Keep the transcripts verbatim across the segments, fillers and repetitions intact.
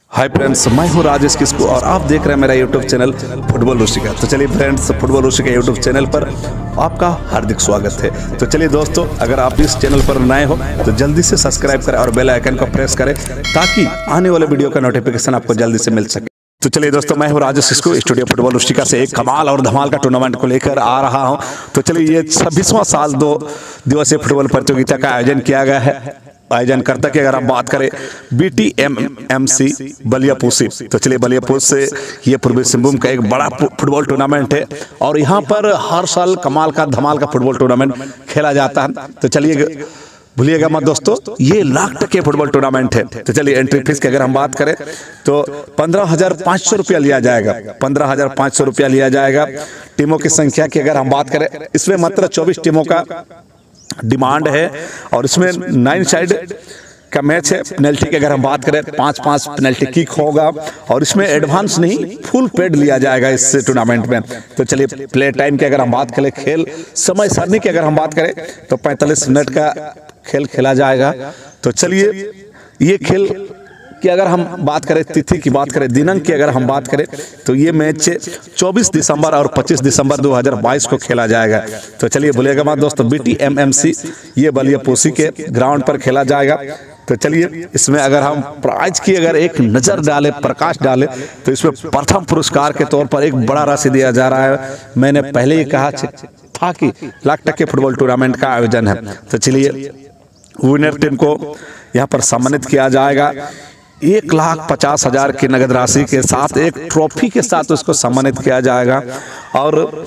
Hi friends, मैं हूं राजेश किस्कू और आप देख रहे हैं मेरा यूट्यूब चैनल फुटबॉल ऋषिका। तो चलिए friends, football Rishika YouTube channel पर आपका हार्दिक स्वागत है। तो चलिए दोस्तों, अगर आप इस चैनल पर नए हो तो जल्दी से सब्सक्राइब करें और बेल आइकन को प्रेस करें ताकि आने वाले वीडियो का नोटिफिकेशन आपको जल्दी से मिल सके। तो चलिए दोस्तों, मैं हूं राजेश किस्कू, स्टूडियो फुटबॉल ऋषिका से एक कमाल और धमाल का टूर्नामेंट को लेकर आ रहा हूं। तो चलिए, ये छब्बीसवां साल दो दिवसीय फुटबॉल प्रतियोगिता का आयोजन किया गया है। आयोजनकर्ता की अगर हम बात करें B T M M C बलियापुसी। तो चलिए, बलियापुर से ये पूर्वी सिंहभूम का एक बड़ा फुटबॉल टूर्नामेंट है और यहाँ पर हर साल कमाल का धमाल का फुटबॉल टूर्नामेंट खेला जाता है। तो चलिए, भूलिएगा मत दोस्तों, ये लाख टके फुटबॉल टूर्नामेंट है। तो चलिए, एंट्री फीस की अगर हम बात करें तो पंद्रह हजार पाँच सौ रुपया लिया जाएगा। पंद्रह हजार पाँच सौ रुपया लिया जाएगा। टीमों की संख्या की अगर हम बात करें, इसमें मात्र चौबीस टीमों का डिमांड है और इसमें नाइन साइड का मैच है। पेनल्टी की अगर हम बात करें, पांच पांच पेनल्टी किक होगा और इसमें एडवांस नहीं, फुल पेड लिया जाएगा इस टूर्नामेंट में। तो चलिए, प्ले टाइम की अगर हम बात करें, खेल समय सारणी की अगर हम बात करें तो पैंतालीस मिनट का खेल खेला जाएगा। तो चलिए, ये खेल कि अगर हम बात करें, तिथि की बात करें, दिनांक की अगर हम बात करें तो ये मैच चौबीस दिसंबर और पच्चीस दिसंबर दो हज़ार बाईस को खेला जाएगा। तो चलिए, भूलिएगा मत दोस्तों, B T M M C ये बलियापुसी के ग्राउंड पर खेला जाएगा। तो चलिए, इसमें अगर हम प्राइज की अगर एक नज़र डालें, प्रकाश डालें, तो इसमें प्रथम पुरस्कार के तौर पर एक बड़ा राशि दिया जा रहा है। मैंने पहले ही कहा था कि लाख टके फुटबॉल टूर्नामेंट का आयोजन है। तो चलिए, विनर टीम को यहाँ पर सम्मानित किया जाएगा। एक लाख पचास हजार की नगद राशि के साथ एक ट्रॉफी के साथ उसको सम्मानित किया जाएगा। और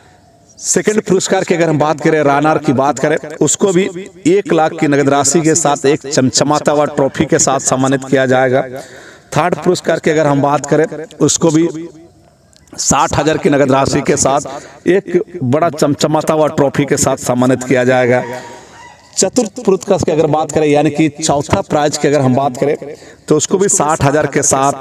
सेकंड पुरस्कार की अगर हम बात करें, रनर की बात करें, उसको भी एक लाख की नगद राशि के साथ एक चमचमाता हुआ ट्रॉफी के साथ सम्मानित किया जाएगा। थर्ड पुरस्कार की अगर हम बात करें, उसको भी साठ हजार की नगद राशि के साथ एक बड़ा चमचमाता हुआ ट्रॉफी के साथ सम्मानित किया जाएगा। चतुर्थ पुरस्कार की अगर बात करें, यानी कि चौथा प्राइज की अगर हम बात करें, तो उसको भी साठ हजार के साथ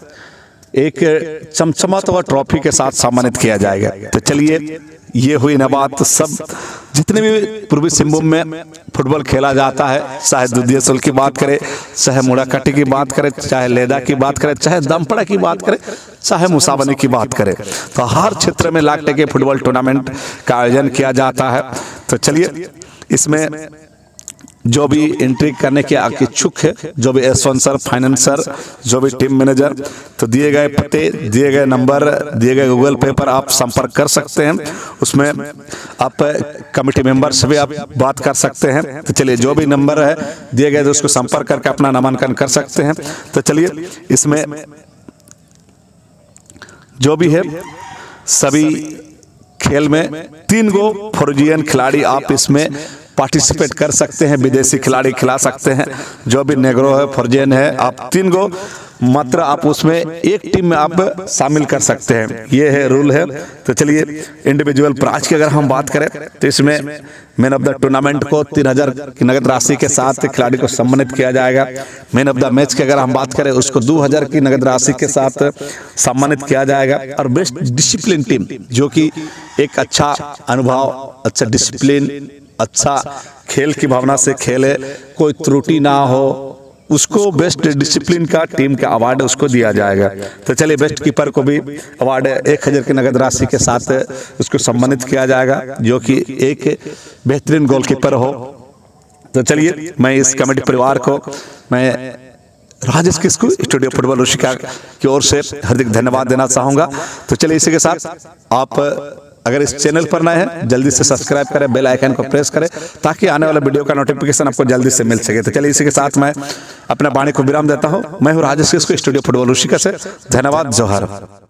एक चमचमाता हुआ ट्रॉफी के साथ सम्मानित किया जाएगा। तो चलिए, ये हुई ना बात। सब जितने भी पूर्वी सिंहभूम में फुटबॉल खेला जाता है, चाहे दुधियासोल की बात करें, चाहे मुड़ाकाटी की बात करें, चाहे लेदा की बात करें, चाहे दमपड़ा की बात करें, चाहे मुसाबनी की बात करें, तो हर क्षेत्र में लाख टके फुटबॉल टूर्नामेंट का आयोजन किया जाता है। तो चलिए, इसमें जो भी एंट्री करने के इच्छुक है, जो भी स्पॉन्सर, फाइनेंसर, जो भी टीम मैनेजर, तो दिए गए पते, दिए गए नंबर, दिए गए गूगल पे पर आप संपर्क कर सकते हैं। उसमें आप कमेटी मेंबर से भी आप बात कर सकते हैं। तो चलिए, जो भी नंबर है दिए गए तो उसको संपर्क करके अपना नामांकन कर सकते हैं। तो चलिए, इसमें जो भी है, सभी खेल में तीन गो फौजियन खिलाड़ी आप इसमें पार्टिसिपेट कर सकते हैं। विदेशी खिलाड़ी खिला सकते हैं। जो भी नेग्रो है, फॉर्जियन है, आप तीन गो मात्र आप उसमें एक टीम में आप शामिल कर सकते हैं। ये है रूल है। तो चलिए, इंडिविजुअल प्राइज की अगर हम बात करें तो इसमें मैन ऑफ द टूर्नामेंट को तीन हजार की नगद राशि के साथ खिलाड़ी को सम्मानित किया जाएगा। मैन ऑफ द मैच की अगर हम बात करें, उसको दो हजार की नगद राशि के साथ सम्मानित किया जाएगा। और बेस्ट डिसिप्लिन टीम, जो कि एक अच्छा अनुभव, अच्छा डिसिप्लिन, अच्छा खेल की भावना से खेले, कोई त्रुटि ना हो, उसको बेस्ट डिसिप्लिन का टीम का अवार्ड उसको दिया जाएगा। तो चलिए, बेस्ट कीपर को भी अवार्ड एक हजार की नगद राशि के साथ उसको सम्मानित किया जाएगा, जो कि एक बेहतरीन गोलकीपर हो। तो चलिए, मैं इस कमेटी परिवार को, मैं राजेश किस्कू, स्टूडियो फुटबॉल ऋषिका की ओर से हार्दिक धन्यवाद देना चाहूँगा। तो चलिए, इसी के साथ आप अगर इस चैनल पर नए हैं, जल्दी से सब्सक्राइब करें, बेल आइकन को प्रेस करें ताकि आने वाला वीडियो का नोटिफिकेशन आपको जल्दी से मिल सके। तो चलिए, इसी के साथ मैं अपना वाणी को विराम देता हूं। मैं हूं राजेश किस्कू, स्टूडियो फुटबॉल ऋषिका से। धन्यवाद। जोहार।